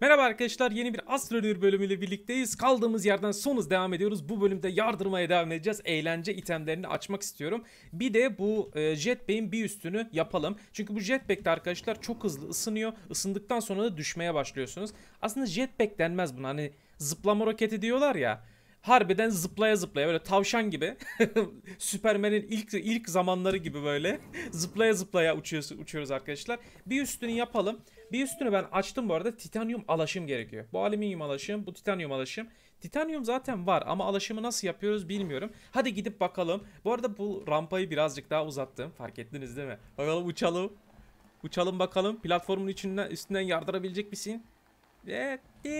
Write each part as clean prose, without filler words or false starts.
Merhaba arkadaşlar, yeni bir Astroneer bölümüyle birlikteyiz. Kaldığımız yerden son hız devam ediyoruz. Bu bölümde yardırmaya devam edeceğiz. Eğlence itemlerini açmak istiyorum. Bir de bu jetpack'in bir üstünü yapalım. Çünkü bu jetpack'te arkadaşlar çok hızlı ısınıyor. Isındıktan sonra da düşmeye başlıyorsunuz. Aslında jetpack denmez buna. Hani zıplama roketi diyorlar ya. Harbiden zıplaya zıplaya böyle tavşan gibi. Superman'in ilk zamanları gibi böyle zıplaya zıplaya uçuyoruz arkadaşlar. Bir üstünü yapalım. Bir üstünü ben açtım bu arada. Titanyum alaşım gerekiyor. Bu alüminyum alaşım, bu titanyum alaşım. Titanyum zaten var ama alaşımı nasıl yapıyoruz bilmiyorum. Hadi gidip bakalım. Bu arada bu rampayı birazcık daha uzattım. Fark ettiniz değil mi? Bakalım uçalım. Uçalım bakalım. Platformun üstünden yardırabilecek misin? Evet.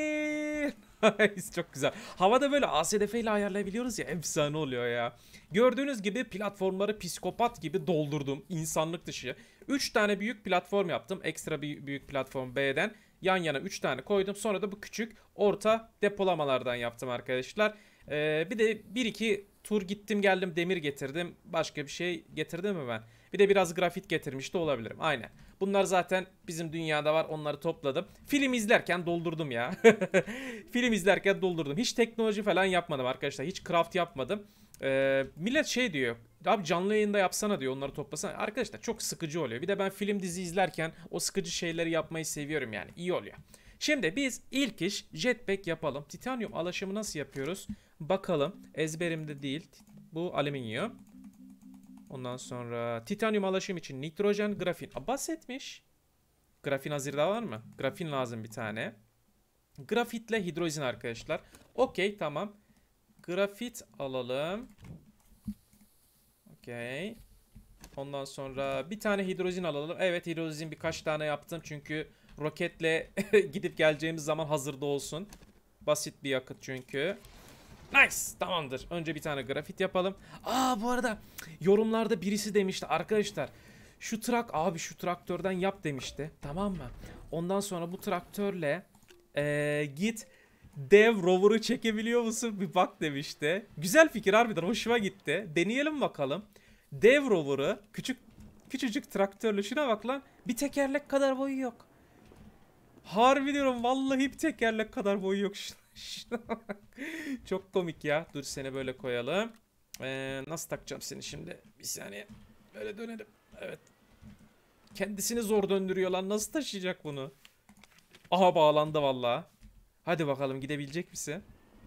Çok güzel. Havada böyle ASDF ile ayarlayabiliyoruz ya, efsane oluyor ya. Gördüğünüz gibi platformları psikopat gibi doldurdum. İnsanlık dışı. 3 tane büyük platform yaptım. Ekstra bir büyük platform B'den. Yan yana 3 tane koydum. Sonra da bu küçük orta depolamalardan yaptım arkadaşlar. Bir de 1-2 tur gittim geldim, demir getirdim. Başka bir şey getirdim mi ben? Bir de biraz grafit getirmiş de olabilirim. Aynen. Bunlar zaten bizim dünyada var. Onları topladım. Film izlerken doldurdum ya. Film izlerken doldurdum. Hiç teknoloji falan yapmadım arkadaşlar. Hiç craft yapmadım. Millet şey diyor. Abi canlı yayında yapsana diyor, onları toplasana. Arkadaşlar çok sıkıcı oluyor. Bir de ben film dizi izlerken o sıkıcı şeyleri yapmayı seviyorum yani. İyi oluyor. Şimdi biz ilk iş jetpack yapalım. Titanyum alaşımı nasıl yapıyoruz? Bakalım. Ezberimde değil. Bu alüminyum. Ondan sonra titanyum alaşım için nitrojen, grafin. Bahsetmiş. Grafin hazırda var mı? Grafin lazım bir tane. Grafitle hidrozin arkadaşlar. Okey, tamam. Grafit alalım. Okey. Ondan sonra bir tane hidrozin alalım. Evet, hidrozin birkaç tane yaptım. Çünkü roketle gidip geleceğimiz zaman hazırda olsun. Basit bir yakıt çünkü. Nice, tamamdır. Önce bir tane grafit yapalım. Bu arada yorumlarda birisi demişti arkadaşlar. Şu traktörden yap demişti. Tamam mı? Ondan sonra bu traktörle git dev rover'ı çekebiliyor musun? Bir bak demişti. Güzel fikir, harbiden hoşuma gitti. Deneyelim bakalım. Dev rover'ı küçücük traktörle, şuna bak lan. Bir tekerlek kadar boyu yok. Harbi diyorum, vallahi bir tekerlek kadar boyu yok. Çok komik ya. Dur, seni böyle koyalım. Nasıl takacağım seni şimdi? Bir saniye. Böyle dönelim. Evet. Kendisini zor döndürüyor lan. Nasıl taşıyacak bunu? Aha, bağlandı vallahi. Hadi bakalım, gidebilecek misin?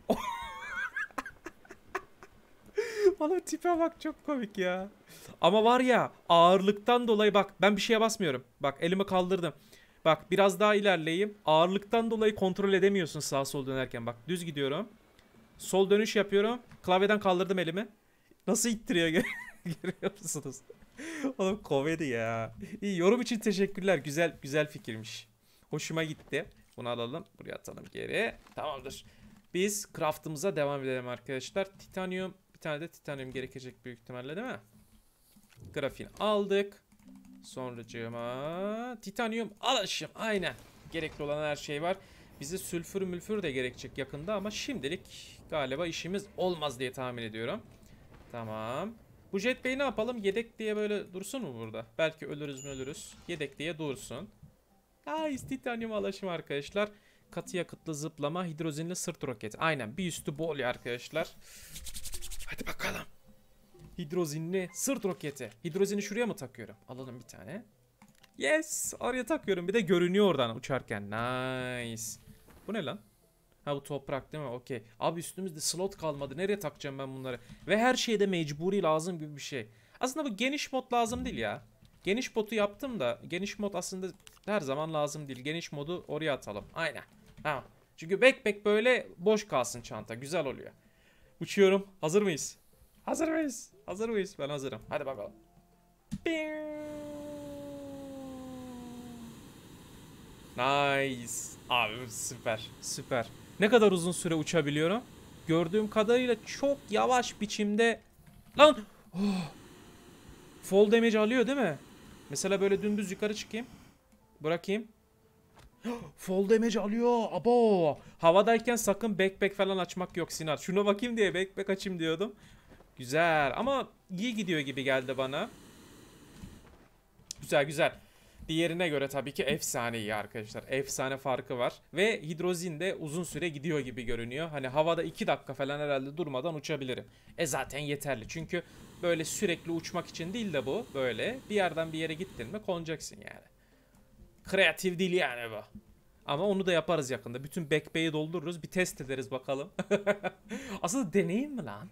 Valla tipe bak, çok komik ya. Ama var ya, ağırlıktan dolayı bak, ben bir şeye basmıyorum. Bak, elimi kaldırdım. Bak, biraz daha ilerleyeyim. Ağırlıktan dolayı kontrol edemiyorsun sağ sol dönerken. Bak, düz gidiyorum. Sol dönüş yapıyorum. Klavyeden kaldırdım elimi. Nasıl ittiriyor görüyor musunuz? Oğlum komedi ya. İyi, yorum için teşekkürler. Güzel güzel fikirmiş. Hoşuma gitti. Bunu alalım. Buraya atalım geri. Tamamdır. Biz craftımıza devam edelim arkadaşlar. Titanyum. Bir tane de titanyum gerekecek büyük ihtimalle, değil mi? Grafin aldık. Sonracığıma titanyum alaşım. Aynen. Gerekli olan her şey var. Bize sülfür mülfür de gerekecek yakında ama şimdilik galiba işimiz olmaz diye tahmin ediyorum. Tamam. Bu jetpack'i ne yapalım? Yedek diye böyle dursun mu burada? Belki ölürüz mü ölürüz. Yedek diye dursun. Nice, titanyum alaşım arkadaşlar. Katı yakıtlı zıplama, hidrojenli sırt roketi. Aynen, bir üstü bol ya arkadaşlar. Hadi bakalım. Hidrozinli sırt roketi. Hidrozini şuraya mı takıyorum? Alalım bir tane. Yes, oraya takıyorum. Bir de görünüyor oradan uçarken. Nice. Bu ne lan? Ha, bu toprak değil mi? Okey. Abi üstümüzde slot kalmadı. Nereye takacağım ben bunları? Ve her şeyde mecburi lazım gibi bir şey. Aslında bu geniş mod lazım değil ya. Geniş modu yaptım da geniş mod aslında her zaman lazım değil. Geniş modu oraya atalım. Aynen. Tamam. Çünkü backpack böyle boş kalsın çanta. Güzel oluyor. Uçuyorum. Hazır mıyız? Hazır mıyız? Hazır mıyız? Ben hazırım. Hadi bakalım. Nice. Abi süper. Süper. Ne kadar uzun süre uçabiliyorum? Gördüğüm kadarıyla çok yavaş biçimde. Lan! Oh! Fall damage alıyor değil mi? Mesela böyle dümdüz yukarı çıkayım. Bırakayım. Fall damage alıyor. Abo. Havadayken sakın backpack falan açmak yok Sinan. Şuna bakayım diye backpack açayım diyordum. Güzel ama iyi gidiyor gibi geldi bana. Güzel güzel. Diğerine göre tabii ki efsane iyi arkadaşlar. Efsane farkı var. Ve hidrozin de uzun süre gidiyor gibi görünüyor. Hani havada 2 dakika falan herhalde durmadan uçabilirim. Zaten yeterli. Çünkü böyle sürekli uçmak için değil de bu. Böyle bir yerden bir yere gittin mi konacaksın yani. Kreatif değil yani bu. Ama onu da yaparız yakında. Bütün backpay'i doldururuz. Bir test ederiz bakalım. Aslında deneyim mi lan?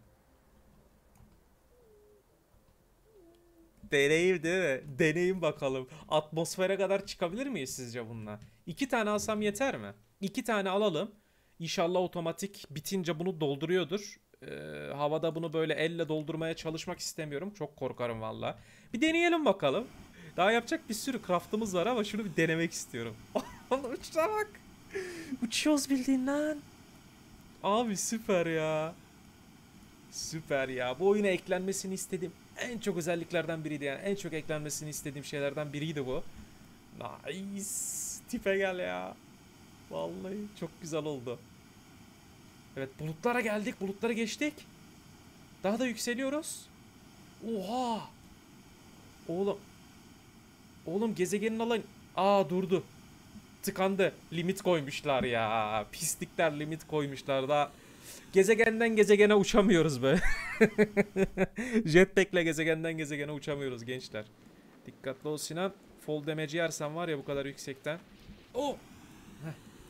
Deneyim değil mi? Deneyim bakalım. Atmosfere kadar çıkabilir miyiz sizce bununla? 2 tane alsam yeter mi? 2 tane alalım. İnşallah otomatik bitince bunu dolduruyordur. Havada bunu böyle elle doldurmaya çalışmak istemiyorum. Çok korkarım valla. Bir deneyelim bakalım. Daha yapacak bir sürü craftımız var ama şunu bir denemek istiyorum. Uçta bak. Uçuyoruz bildiğin lan. Abi süper ya. Süper ya. Bu oyuna eklenmesini istediğim en çok özelliklerden biriydi yani. En çok eklenmesini istediğim şeylerden biriydi bu. Nice. Tipe gel ya. Vallahi çok güzel oldu. Evet bulutlara geldik. Bulutları geçtik. Daha da yükseliyoruz. Oha. Oğlum. Oğlum gezegenin alan... durdu. Tıkandı. Limit koymuşlar ya. Pislikler limit koymuşlar da. Gezegenden gezegene uçamıyoruz be. Jetpack'le gezegenden gezegene uçamıyoruz gençler. Dikkatli ol Sinan. Fall damage yersen var ya bu kadar yüksekten. Oh! Heh.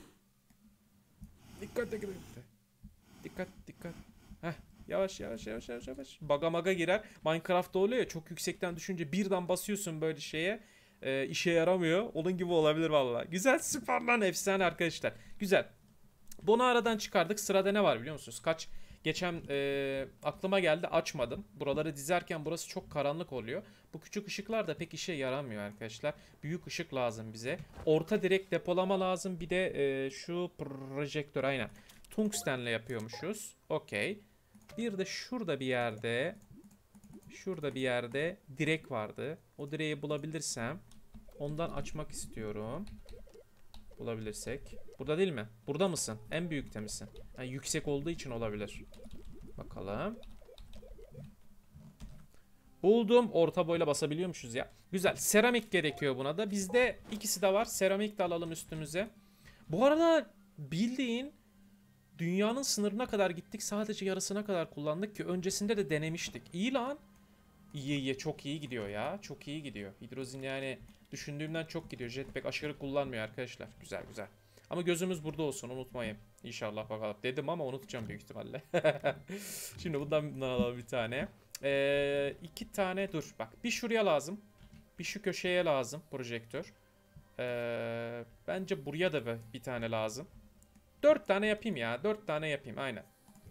Dikkat dikkat. Dikkat dikkat. Heh. Yavaş yavaş yavaş yavaş yavaş. Baga maga girer. Minecraft'ta oluyor ya çok yüksekten düşünce birden basıyorsun böyle şeye. İşe yaramıyor. Onun gibi olabilir vallahi. Güzel süper lan efsane arkadaşlar. Güzel. Bunu aradan çıkardık. Sırada ne var biliyor musunuz? Geçen aklıma geldi açmadım. Buraları dizerken burası çok karanlık oluyor. Bu küçük ışıklar da pek işe yaramıyor arkadaşlar. Büyük ışık lazım bize. Orta direkt depolama lazım. Bir de şu projektör aynen. Tungstenle yapıyormuşuz. Okey. Bir de şurada bir yerde direk vardı. O direği bulabilirsem ondan açmak istiyorum. Bulabilirsek. Burada değil mi? Burada mısın? En büyükte misin? Yani yüksek olduğu için olabilir. Bakalım. Buldum. Orta boyla basabiliyormuşuz ya. Güzel. Seramik gerekiyor buna da. Bizde ikisi de var. Seramik de alalım üstümüze. Bu arada bildiğin dünyanın sınırına kadar gittik. Sadece yarısına kadar kullandık ki öncesinde de denemiştik. İyi lan. İyi iyi. Çok iyi gidiyor ya. Çok iyi gidiyor. Hidrozin yani düşündüğümden çok gidiyor. Jetpack aşırı kullanmıyor arkadaşlar. Güzel güzel. Ama gözümüz burada olsun unutmayın. İnşallah bakalım. Dedim ama unutacağım büyük ihtimalle. Şimdi bundan alalım bir tane. 2 tane dur. Bak bir şuraya lazım. Bir şu köşeye lazım projektör. Bence buraya da bir tane lazım. 4 tane yapayım ya. 4 tane yapayım aynen.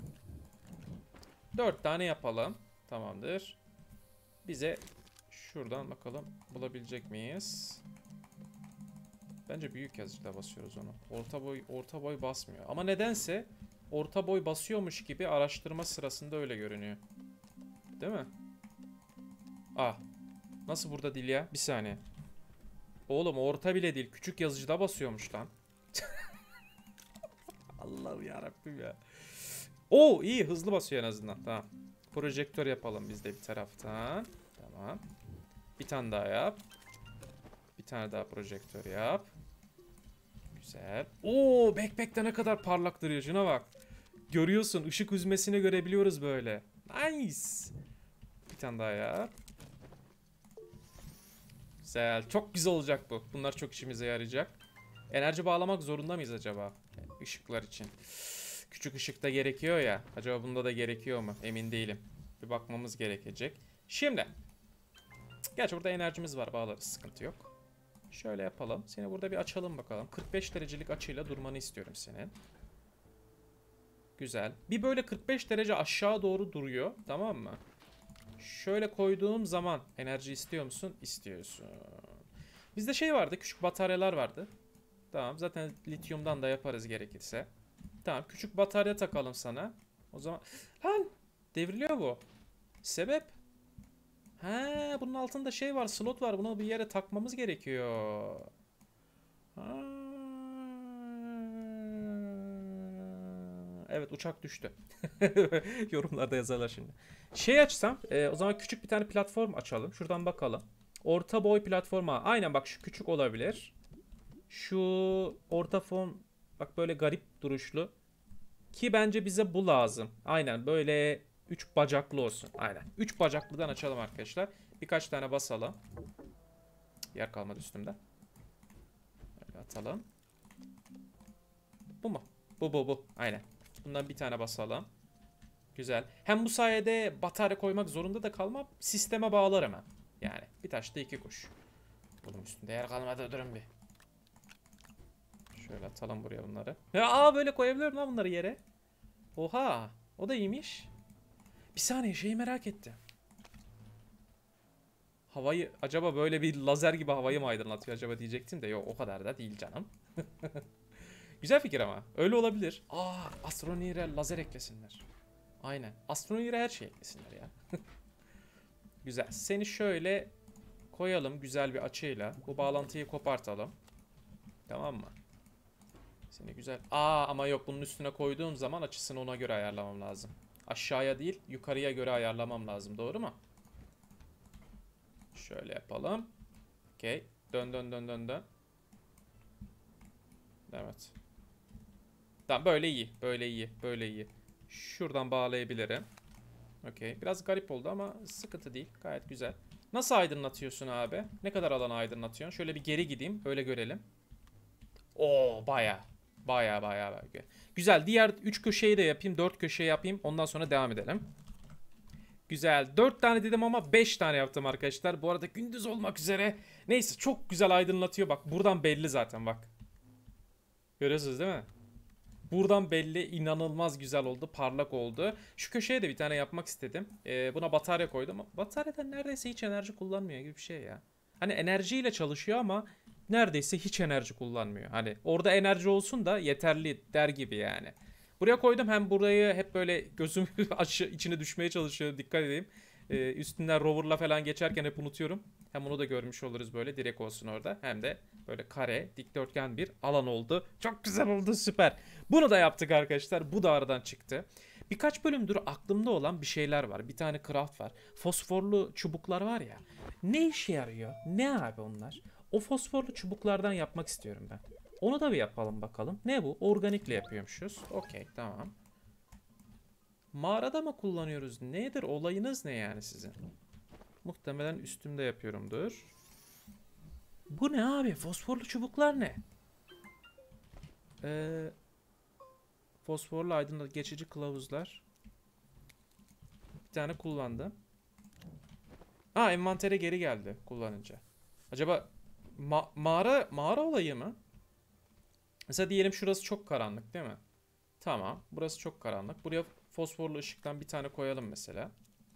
4 tane yapalım. Tamamdır. Bize şuradan bakalım bulabilecek miyiz? Bence büyük yazıcıda basıyoruz onu. Orta boy basmıyor. Ama nedense orta boy basıyormuş gibi araştırma sırasında öyle görünüyor. Değil mi? Nasıl burada değil ya? Bir saniye. Oğlum orta bile değil. Küçük yazıcıda basıyormuş lan. Allah'ım yarabbim ya. İyi hızlı basıyor en azından. Tamam. Projektör yapalım biz de bir taraftan. Tamam. Bir tane daha yap. Bir tane daha projektör yap. Güzel. Backpack'te ne kadar parlak duruyor. Şuna bak. Görüyorsun. Işık hüzmesini görebiliyoruz böyle. Nice. Bir tane daha yap. Güzel. Çok güzel olacak bu. Bunlar çok işimize yarayacak. Enerji bağlamak zorunda mıyız acaba? Işıklar için. Küçük ışıkta gerekiyor ya. Acaba bunda da gerekiyor mu? Emin değilim. Bir bakmamız gerekecek. Şimdi. Gerçi burada enerjimiz var. Bağlarız. Sıkıntı yok. Şöyle yapalım. Seni burada bir açalım bakalım. 45 derecelik açıyla durmanı istiyorum senin. Güzel. Bir böyle 45 derece aşağı doğru duruyor. Tamam mı? Şöyle koyduğum zaman enerji istiyor musun? İstiyorsun. Bizde şey vardı. Küçük bataryalar vardı. Tamam. Zaten lityumdan da yaparız gerekirse. Tamam. Küçük batarya takalım sana. O zaman... Lan! Devriliyor bu. Sebep? Bunun altında şey var. Slot var. Bunu bir yere takmamız gerekiyor. Evet uçak düştü. Yorumlarda yazarlar şimdi. Şey açsam o zaman küçük bir tane platform açalım. Şuradan bakalım. Orta boy platforma. Aynen bak şu küçük olabilir. Şu orta fon bak böyle garip duruşlu. Ki bence bize bu lazım. Aynen böyle 3 bacaklı olsun. Aynen. 3 bacaklıdan açalım arkadaşlar. Birkaç tane basalım. Yer kalmadı üstümde. Böyle atalım. Bu mu? Bu. Aynen. Bundan bir tane basalım. Güzel. Hem bu sayede batarya koymak zorunda da kalmam. Sisteme bağlar hemen. Yani bir taşta iki kuş. Bunun üstünde yer kalmadı, durun bir. Şöyle atalım buraya bunları. Ya böyle koyabiliyorum lan bunları yere. Oha. O da iyiymiş. Bir saniye şeyi merak ettim. Havayı acaba böyle bir lazer gibi havayı mı aydınlatıyor acaba diyecektim de yok o kadar da değil canım. Güzel fikir ama. Öyle olabilir. Astroneer'e lazer eklesinler. Aynen. Astroneer'e her şey eklesinler ya. Güzel. Seni şöyle koyalım güzel bir açıyla. Bu bağlantıyı kopartalım. Tamam mı? Seni güzel. Ama yok bunun üstüne koyduğum zaman açısını ona göre ayarlamam lazım. Aşağıya değil yukarıya göre ayarlamam lazım. Doğru mu? Şöyle yapalım. Okey. Dön. Evet. Tamam böyle iyi. Böyle iyi. Şuradan bağlayabilirim. Okey. Biraz garip oldu ama sıkıntı değil. Gayet güzel. Nasıl aydınlatıyorsun abi? Ne kadar alanı aydınlatıyorsun? Şöyle bir geri gideyim. Öyle görelim. Oo baya. Güzel. Diğer 3 köşeyi de yapayım. 4 köşeyi yapayım. Ondan sonra devam edelim. Güzel. 4 tane dedim ama 5 tane yaptım arkadaşlar. Bu arada gündüz olmak üzere. Neyse çok güzel aydınlatıyor. Bak buradan belli zaten bak. Görüyorsunuz değil mi? Buradan belli, inanılmaz güzel oldu, parlak oldu. Şu köşeye de bir tane yapmak istedim. Buna batarya koydum. Bataryadan neredeyse hiç enerji kullanmıyor gibi bir şey ya. Hani enerjiyle çalışıyor ama neredeyse hiç enerji kullanmıyor. Hani orada enerji olsun da yeterli der gibi yani. Buraya koydum, hem burayı hep böyle gözüm içine düşmeye çalışıyor, dikkat edeyim. Üstünden roverla falan geçerken hep unutuyorum. Hem onu da görmüş oluruz, böyle direkt olsun orada. Hem de böyle kare, dikdörtgen bir alan oldu. Çok güzel oldu, süper. Bunu da yaptık arkadaşlar. Bu da aradan çıktı. Birkaç bölümdür aklımda olan bir şeyler var. Bir tane craft var. Fosforlu çubuklar var ya. Ne işe yarıyor? Ne abi onlar? O fosforlu çubuklardan yapmak istiyorum ben. Onu da bir yapalım bakalım. Ne bu? Organikle yapıyormuşuz. Okey, tamam. Mağarada mı kullanıyoruz? Nedir? Olayınız ne yani sizin? Muhtemelen üstümde yapıyorumdur. Bu ne abi? Fosforlu çubuklar ne? Fosforlu aydınlat geçici kılavuzlar. Bir tane kullandım. Envantere geri geldi kullanınca. Acaba mağara olayı mı? Mesela diyelim şurası çok karanlık değil mi? Tamam. Burası çok karanlık. Buraya fosforlu ışıktan bir tane koyalım mesela.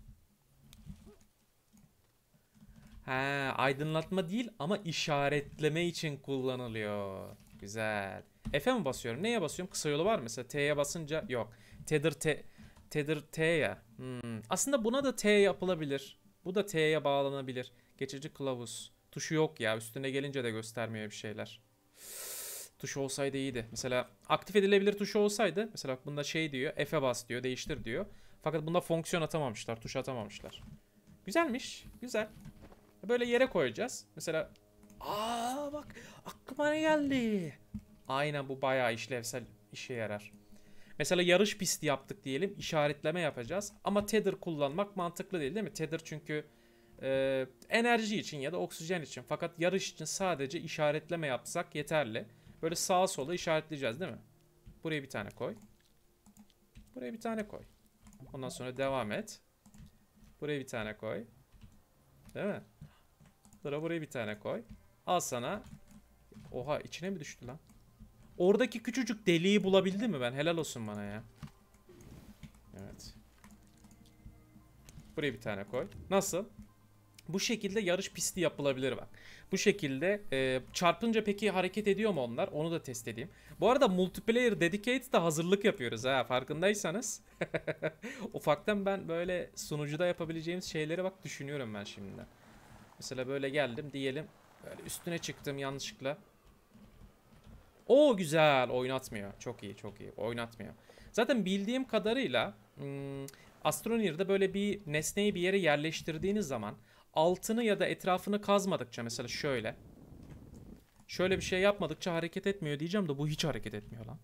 Aydınlatma değil ama işaretleme için kullanılıyor. Güzel. F'e mi basıyorum? Neye basıyorum? Kısa yolu var mı? Mesela T'ye basınca yok. Tether T ya. Aslında buna da T yapılabilir. Bu da T'ye bağlanabilir. Geçici kılavuz. Tuşu yok ya. Üstüne gelince de göstermiyor bir şeyler. Tuşu olsaydı iyiydi. Mesela aktif edilebilir tuşu olsaydı. Mesela bunda şey diyor. F'e bas diyor. Değiştir diyor. Fakat bunda fonksiyon atamamışlar. Tuş atamamışlar. Güzelmiş. Güzel. Böyle yere koyacağız. Mesela bak aklıma ne geldi. Aynen, bu bayağı işlevsel, işe yarar. Mesela yarış pisti yaptık diyelim. İşaretleme yapacağız. Ama tether kullanmak mantıklı değil mi? Tether çünkü enerji için ya da oksijen için. Fakat yarış için sadece işaretleme yapsak yeterli. Böyle sağa sola işaretleyeceğiz değil mi? Buraya bir tane koy. Buraya bir tane koy. Ondan sonra devam et. Buraya bir tane koy. Değil mi? Sonra buraya bir tane koy. Al sana. Oha, içine mi düştü lan? Oradaki küçücük deliği bulabildi mi ben? Helal olsun bana ya. Evet. Buraya bir tane koy. Nasıl? Bu şekilde yarış pisti yapılabilir bak. Bu şekilde çarpınca peki hareket ediyor mu onlar? Onu da test edeyim. Bu arada multiplayer dedicated'da hazırlık yapıyoruz ha, farkındaysanız. Ufaktan ben böyle sunucuda yapabileceğimiz şeyleri bak düşünüyorum ben şimdi. Mesela böyle geldim diyelim. Böyle üstüne çıktım yanlışlıkla. Güzel, oynatmıyor. Çok iyi, çok iyi. Oynatmıyor. Zaten bildiğim kadarıyla Astroneer'da böyle bir nesneyi bir yere yerleştirdiğiniz zaman altını ya da etrafını kazmadıkça mesela şöyle. Şöyle bir şey yapmadıkça hareket etmiyor diyeceğim de bu hiç hareket etmiyor lan.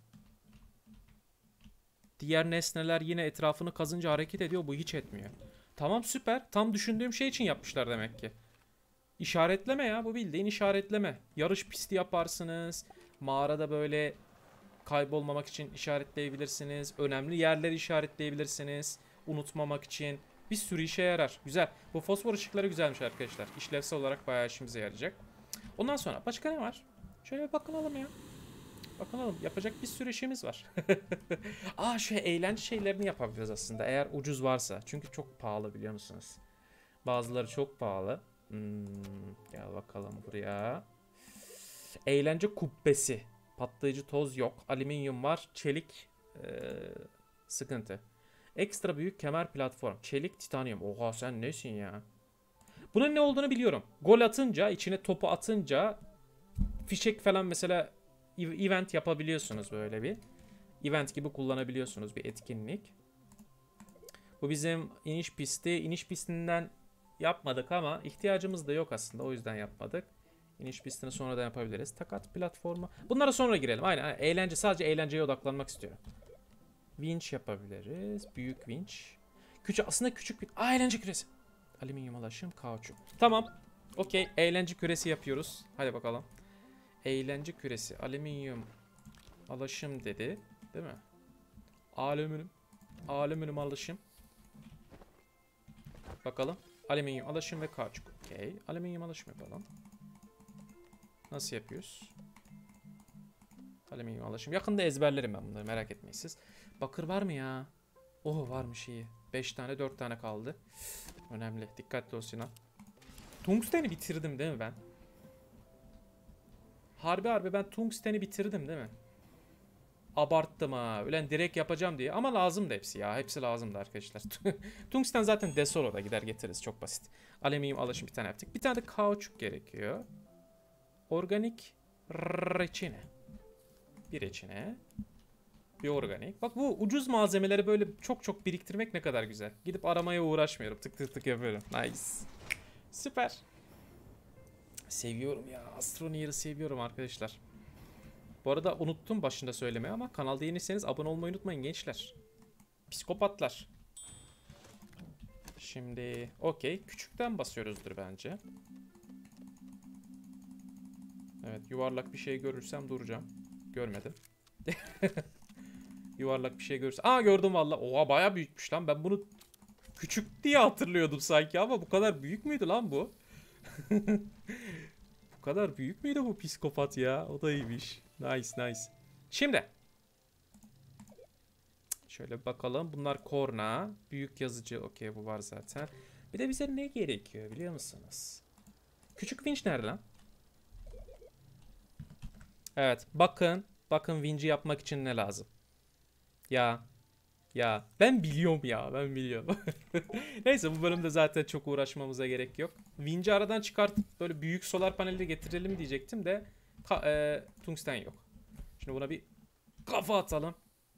Diğer nesneler yine etrafını kazınca hareket ediyor, bu hiç etmiyor. Tamam, süper. Tam düşündüğüm şey için yapmışlar demek ki. İşaretleme ya, bu bildiğin işaretleme. Yarış pisti yaparsınız. Mağarada böyle kaybolmamak için işaretleyebilirsiniz. Önemli yerleri işaretleyebilirsiniz. Unutmamak için. Bir sürü işe yarar. Güzel. Bu fosfor ışıkları güzelmiş arkadaşlar. İşlevsel olarak bayağı işimize yarayacak. Ondan sonra başka ne var? Şöyle bir bakınalım ya. Bakalım, yapacak bir sürü işimiz var. Şu eğlence şeylerini yapabiliriz aslında eğer ucuz varsa. Çünkü çok pahalı, biliyor musunuz? Bazıları çok pahalı. Gel bakalım buraya. Eğlence kubbesi. Patlayıcı toz yok. Alüminyum var. Çelik sıkıntı. Ekstra büyük kemer platform. Çelik, titanyum. Oha, sen nesin ya? Bunun ne olduğunu biliyorum. Gol atınca, içine topu atınca fişek falan mesela event yapabiliyorsunuz, böyle bir. Event gibi kullanabiliyorsunuz, bir etkinlik. Bu bizim iniş pisti. İniş pistinden yapmadık ama ihtiyacımız da yok aslında. O yüzden yapmadık. İniş pistini sonradan yapabiliriz. Takat platformu. Bunlara sonra girelim. Aynen. Eğlence, sadece eğlenceye odaklanmak istiyorum. Winch yapabiliriz. Büyük winch. Küçük, aslında küçük bir... eğlence küresi. Alüminyum alaşım, kauçuk. Tamam. Okey. Eğlence küresi yapıyoruz. Hadi bakalım. Eğlence küresi. Alüminyum alaşım dedi. Değil mi? Alüminyum alaşım. Bakalım. Alüminyum alaşım ve kauçuk. Okey. Alüminyum alaşım yapalım. Nasıl yapıyoruz? Alüminyum alaşım. Yakında ezberlerim ben bunları, merak etmeyin siz. Bakır var mı ya? Oh, varmış, iyi. 5 tane 4 tane kaldı. Önemli. Dikkatli ol Sinan. Tungsten'i bitirdim değil mi ben? Harbi ben tungsten'i bitirdim değil mi? Abarttım ha. Ulan direkt yapacağım diye. Ama lazımdı hepsi ya. Hepsi lazımdı arkadaşlar. Tungsten zaten Desolo'da gider getiririz. Çok basit. Alüminyum alaşım bir tane yaptık. Bir tane de kauçuk gerekiyor. Organik reçine. Bir reçine. Bir organik. Bak, bu ucuz malzemeleri böyle çok çok biriktirmek ne kadar güzel. Gidip aramaya uğraşmıyorum. Tık tık tık yapıyorum. Nice. Süper. Seviyorum ya. Astroneer'ı seviyorum arkadaşlar. Bu arada unuttum başında söylemeyi ama kanalda yeniyseniz abone olmayı unutmayın gençler. Psikopatlar. Şimdi okey. Küçükten basıyoruzdur bence. Evet, yuvarlak bir şey görürsem duracağım. Görmedim. Yuvarlak bir şey görürsem... gördüm valla. Oha, baya büyükmüş lan. Ben bunu küçük diye hatırlıyordum sanki ama bu kadar büyük müydü lan bu? Bu kadar büyük müydü bu psikopat ya? O da iyiymiş. Nice. Şimdi. Şöyle bakalım. Bunlar korna. Büyük yazıcı. Okey, bu var zaten. Bir de bize ne gerekiyor biliyor musunuz? Küçük winch nerede lan? Evet. Bakın. Bakın winch'i yapmak için ne lazım? Ya. Ben biliyorum ya. Ben biliyorum. Neyse, bu bölümde zaten çok uğraşmamıza gerek yok. Winch'i aradan çıkartıp böyle büyük solar paneli de getirelim diyecektim de tungsten yok. Şimdi buna bir kafa atalım.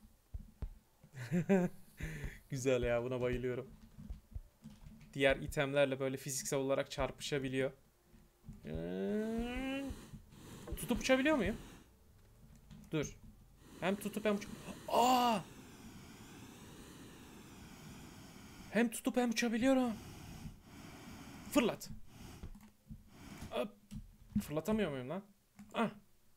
Güzel ya, buna bayılıyorum. Diğer itemlerle böyle fiziksel olarak çarpışabiliyor. Tutup uçabiliyor muyum? Dur. Hem tutup hem hem tutup hem uçabiliyorum. Fırlat. Fırlatamıyor muyum lan? Ah.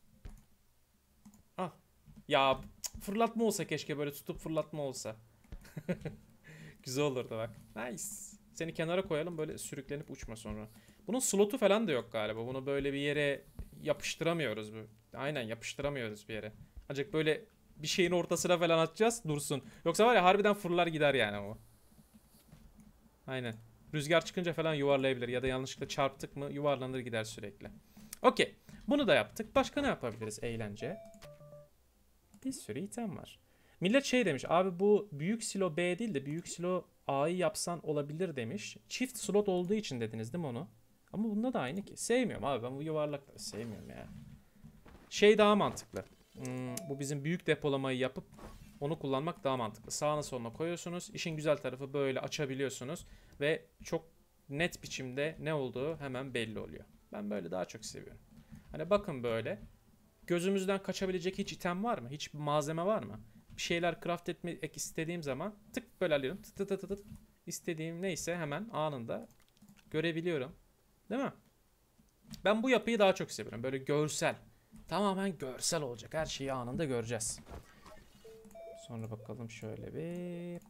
Ya fırlatma olsa keşke, böyle tutup fırlatma olsa. Güzel olurdu bak. Nice. Seni kenara koyalım, böyle sürüklenip uçma sonra. Bunun slotu falan da yok galiba. Bunu böyle bir yere yapıştıramıyoruz. Aynen, yapıştıramıyoruz bir yere. Ancak böyle bir şeyin ortasına falan atacağız, dursun. Yoksa var ya, harbiden fırlar gider yani o. Aynen. Rüzgar çıkınca falan yuvarlayabilir ya da yanlışlıkla çarptık mı yuvarlanır gider sürekli. Okey. Bunu da yaptık. Başka ne yapabiliriz eğlence? Bir sürü item var. Millet şey demiş. Abi bu büyük silo B değil de büyük silo A'yı yapsan olabilir demiş. Çift slot olduğu için dediniz değil mi onu? Ama bunda da aynı ki. Sevmiyorum abi, ben bu yuvarlakları sevmiyorum ya. Şey daha mantıklı. Bu bizim büyük depolamayı yapıp onu kullanmak daha mantıklı. Sağına soluna koyuyorsunuz. İşin güzel tarafı, böyle açabiliyorsunuz. Ve çok net biçimde ne olduğu hemen belli oluyor. Ben böyle daha çok seviyorum. Hani bakın böyle. Gözümüzden kaçabilecek hiç item var mı? Hiç malzeme var mı? Bir şeyler craft etmek istediğim zaman tık böyle alıyorum. Tık tık tık tık tık. İstediğim neyse hemen anında görebiliyorum. Değil mi? Ben bu yapıyı daha çok seviyorum. Böyle görsel. Tamamen görsel olacak. Her şeyi anında göreceğiz. Sonra bakalım şöyle bir.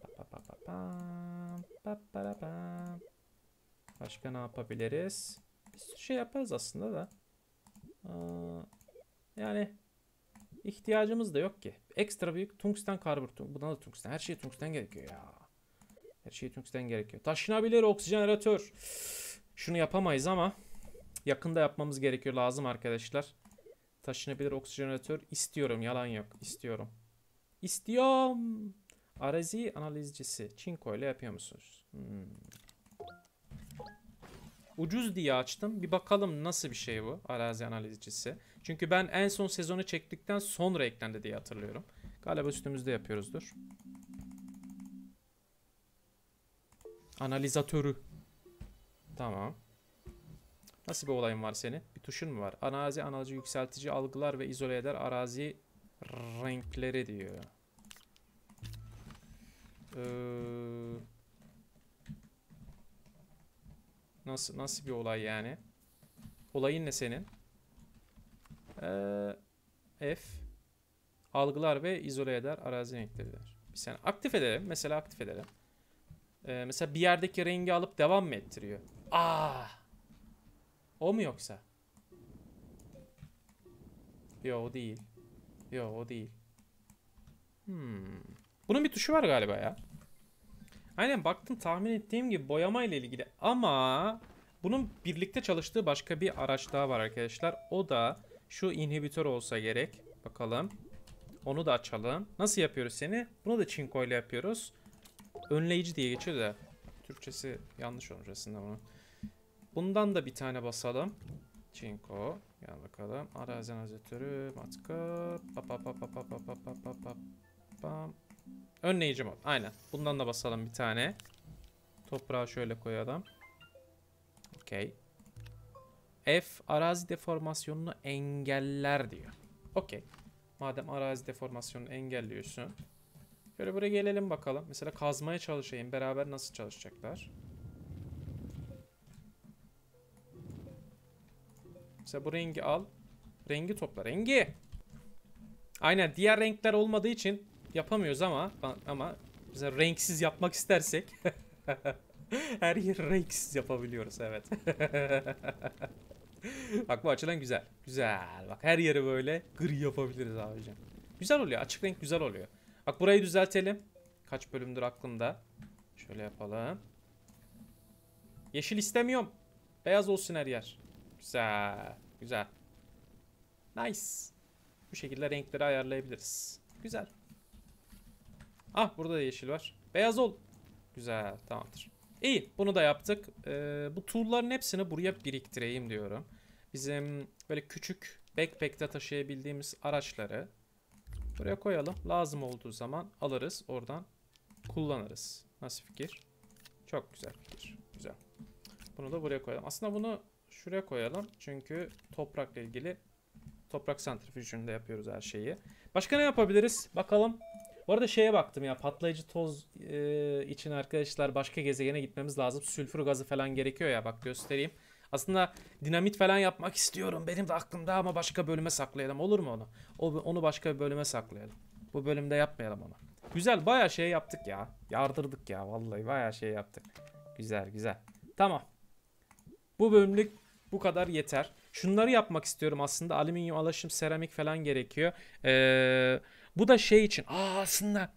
Başka ne yapabiliriz? Bir sürü şey yaparız aslında da. Yani ihtiyacımız da yok ki. Ekstra büyük tungsten karbür. Buna da tungsten. Her şey tungsten gerekiyor ya. Her şey tungsten gerekiyor. Taşınabilir oksijeneratör. Şunu yapamayız ama yakında yapmamız gerekiyor. Lazım arkadaşlar. Taşınabilir oksijeneratör istiyorum. Yalan yok. İstiyorum. İstiyorum. Arazi analizcisi. Çinko ile yapıyor musunuz? Ucuz diye açtım. Bir bakalım nasıl bir şey bu arazi analizcisi. Çünkü ben en son sezonu çektikten sonra eklendi diye hatırlıyorum. Galiba üstümüzde yapıyoruzdur. Analizatörü. Tamam. Nasıl bir olayın var senin? Bir tuşun mu var? Arazi analizi yükseltici algılar ve izole eder arazi renkleri diyor. Nasıl bir olay yani? Olayın ne senin? F algılar ve izole eder arazi renkleridir. Bir saniye aktif edelim. Mesela aktif edelim. Mesela bir yerdeki rengi alıp devam mı ettiriyor? O mu yoksa? Yo o değil. Yo o değil. Bunun bir tuşu var galiba ya. Aynen baktım tahmin ettiğim gibi boyama ile ilgili ama bunun birlikte çalıştığı başka bir araç daha var arkadaşlar. O da şu inhibitör olsa gerek. Bakalım. Onu da açalım. Nasıl yapıyoruz seni? Bunu da çinko ile yapıyoruz. Önleyici diye geçiyor da. Türkçesi yanlış olmuş aslında bunun. Bundan da bir tane basalım. Çinko. Gel bakalım. Arazi analizatörü. Matkap. Önleyici mod. Aynen. Bundan da basalım bir tane. Toprağı şöyle koyalım. Okey. F arazi deformasyonunu engeller diyor. Okey. Madem arazi deformasyonunu engelliyorsun. Şöyle buraya gelelim bakalım. Mesela kazmaya çalışayım. Beraber nasıl çalışacaklar? Mesela bu rengi al. Rengi topla. Rengi. Aynen. Diğer renkler olmadığı için yapamıyoruz ama mesela renksiz yapmak istersek her yeri renksiz yapabiliyoruz. Evet. Bak bu açıdan güzel. Güzel. Bak her yeri böyle gri yapabiliriz abicim. Güzel oluyor. Açık renk güzel oluyor. Bak burayı düzeltelim. Kaç bölümdür aklımda. Şöyle yapalım. Yeşil istemiyorum. Beyaz olsun her yer. Güzel. Güzel. Nice. Bu şekilde renkleri ayarlayabiliriz. Güzel. Ah burada da yeşil var. Beyaz ol. Güzel. Tamamdır. İyi. Bunu da yaptık. Bu tool'ların hepsini buraya biriktireyim diyorum. Bizim böyle küçük backpack'te taşıyabildiğimiz araçları buraya koyalım. Lazım olduğu zaman alırız. Oradan kullanırız. Nasıl fikir? Çok güzel fikir. Güzel. Bunu da buraya koyalım. Aslında bunu şuraya koyalım. Çünkü toprakla ilgili toprak santrifüjünde yapıyoruz her şeyi. Başka ne yapabiliriz? Bakalım. Bu arada şeye baktım ya. Patlayıcı toz için arkadaşlar başka gezegene gitmemiz lazım. Sülfür gazı falan gerekiyor ya. Bak göstereyim. Aslında dinamit falan yapmak istiyorum. Benim de aklımda ama başka bölüme saklayalım. Olur mu onu? Onu başka bir bölüme saklayalım. Bu bölümde yapmayalım onu. Güzel. Bayağı şey yaptık ya. Yardırdık ya. Vallahi bayağı şey yaptık. Güzel güzel. Tamam. Bu bölümlük bu kadar yeter. Şunları yapmak istiyorum aslında. Alüminyum, alaşım, seramik falan gerekiyor. Bu da şey için. Aslında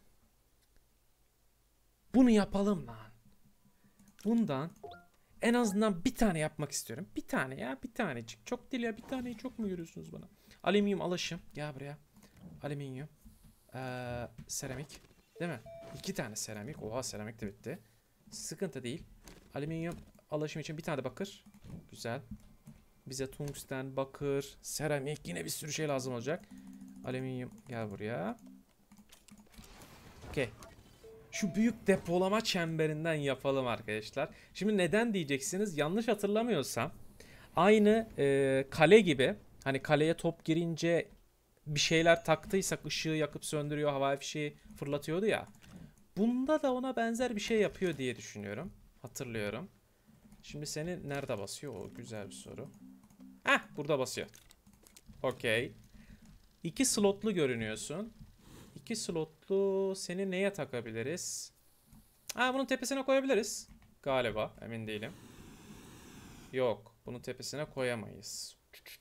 bunu yapalım lan. Bundan en azından bir tane yapmak istiyorum. Bir tane ya. Bir tanecik. Çok değil ya. Bir taneyi çok mu görüyorsunuz bana? Alüminyum, alaşım. Gel buraya. Alüminyum. Seramik. Değil mi? 2 tane seramik. Oha seramik de bitti. Sıkıntı değil. Alüminyum, alaşım için bir tane de bakır. Güzel. Bize tungsten, bakır, seramik yine bir sürü şey lazım olacak. Alüminyum gel buraya. Okey. Şu büyük depolama çemberinden yapalım arkadaşlar. Şimdi neden diyeceksiniz? Yanlış hatırlamıyorsam aynı kale gibi, hani kaleye top girince bir şeyler taktıysak ışığı yakıp söndürüyor, havai fişeği fırlatıyordu ya. Bunda da ona benzer bir şey yapıyor diye düşünüyorum. Hatırlıyorum. Şimdi seni nerede basıyor? O güzel bir soru. Heh, burada basıyor. Okey. 2 slotlu görünüyorsun. 2 slotlu seni neye takabiliriz? Ha, bunun tepesine koyabiliriz. Galiba, emin değilim. Yok, bunun tepesine koyamayız.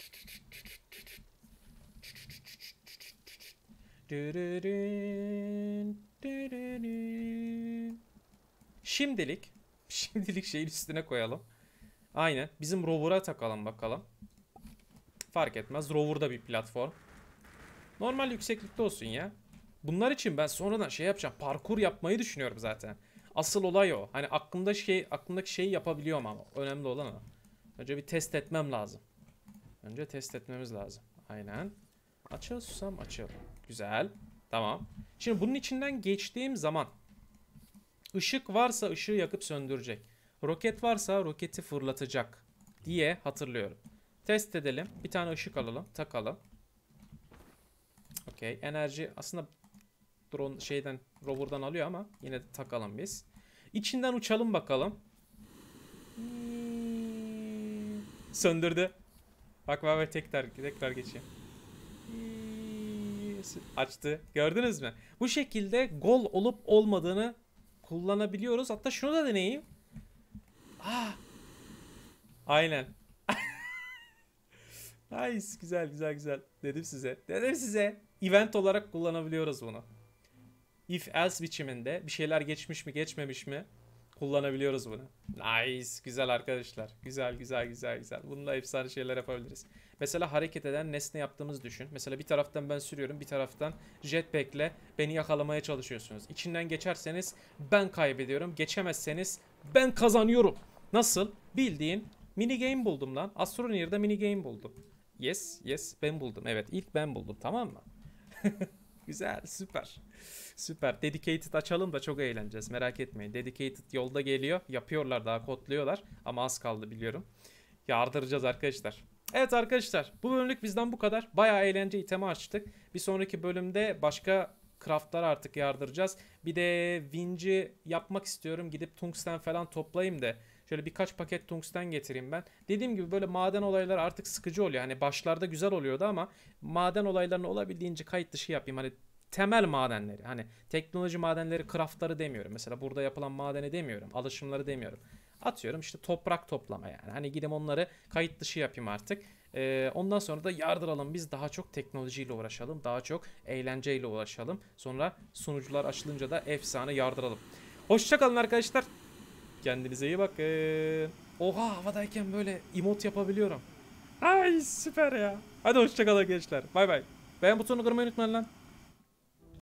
Şimdilik şeyin üstüne koyalım. Aynen. Bizim rover'a takalım bakalım. Fark etmez. Rover da bir platform. Normal yükseklikte olsun ya. Bunlar için ben sonradan şey yapacağım. Parkur yapmayı düşünüyorum zaten. Asıl olay o. Hani aklımdaki şeyi yapabiliyorum ama. Önemli olan o. Önce bir test etmem lazım. Önce test etmemiz lazım. Aynen. Açıl susam açıl. Güzel. Tamam. Şimdi bunun içinden geçtiğim zaman ışık varsa ışığı yakıp söndürecek. Roket varsa roketi fırlatacak diye hatırlıyorum. Test edelim. Bir tane ışık alalım. Takalım. Okey. Enerji aslında drone rover'dan alıyor ama yine de takalım biz. İçinden uçalım bakalım. Söndürdü. Bak tekrar geçeyim. Açtı. Gördünüz mü? Bu şekilde gol olup olmadığını kullanabiliyoruz. Hatta şunu da deneyeyim. Aynen. Nice. Güzel. Dedim size. Event olarak kullanabiliyoruz bunu. If else biçiminde bir şeyler geçmiş mi geçmemiş mi kullanabiliyoruz bunu. Nice. Güzel arkadaşlar. Güzel. Bununla efsane şeyler yapabiliriz. Mesela hareket eden nesne yaptığımızı düşün. Mesela bir taraftan ben sürüyorum, bir taraftan jetpack'le beni yakalamaya çalışıyorsunuz. İçinden geçerseniz ben kaybediyorum. Geçemezseniz ben kazanıyorum. Nasıl? Bildiğin mini game buldum lan. Astroneer'da mini game buldum. Yes ben buldum. Evet, ilk ben buldum, tamam mı? Güzel, süper. Dedicated açalım da çok eğleneceğiz, merak etmeyin. Dedicated yolda geliyor. Yapıyorlar, daha kodluyorlar. Ama az kaldı biliyorum. Yardıracağız arkadaşlar. Evet arkadaşlar, bu bölümlük bizden bu kadar. Bayağı eğlence itemi açtık. Bir sonraki bölümde başka craftlar artık yardıracağız. Bir de winci yapmak istiyorum. Gidip tungsten falan toplayayım da şöyle birkaç paket tungsten getireyim ben. Dediğim gibi böyle maden olayları artık sıkıcı oluyor. Hani başlarda güzel oluyordu ama maden olaylarını olabildiğince kayıt dışı yapayım. Hani temel madenleri, hani teknoloji madenleri, craftları demiyorum. Mesela burada yapılan madeni demiyorum. Alışımları demiyorum. Atıyorum işte toprak toplama yani. Hani gidip onları kayıt dışı yapayım artık. Ondan sonra da yardıralım, biz daha çok teknolojiyle uğraşalım. Daha çok eğlenceyle uğraşalım. Sonra sunucular açılınca da efsane yardıralım. Hoşçakalın arkadaşlar. Kendinize iyi bakın. Oha, havadayken böyle emote yapabiliyorum. Ay süper ya. Hadi hoşçakalın gençler. Bay bay. Beğen butonunu kırmayı unutmayın lan.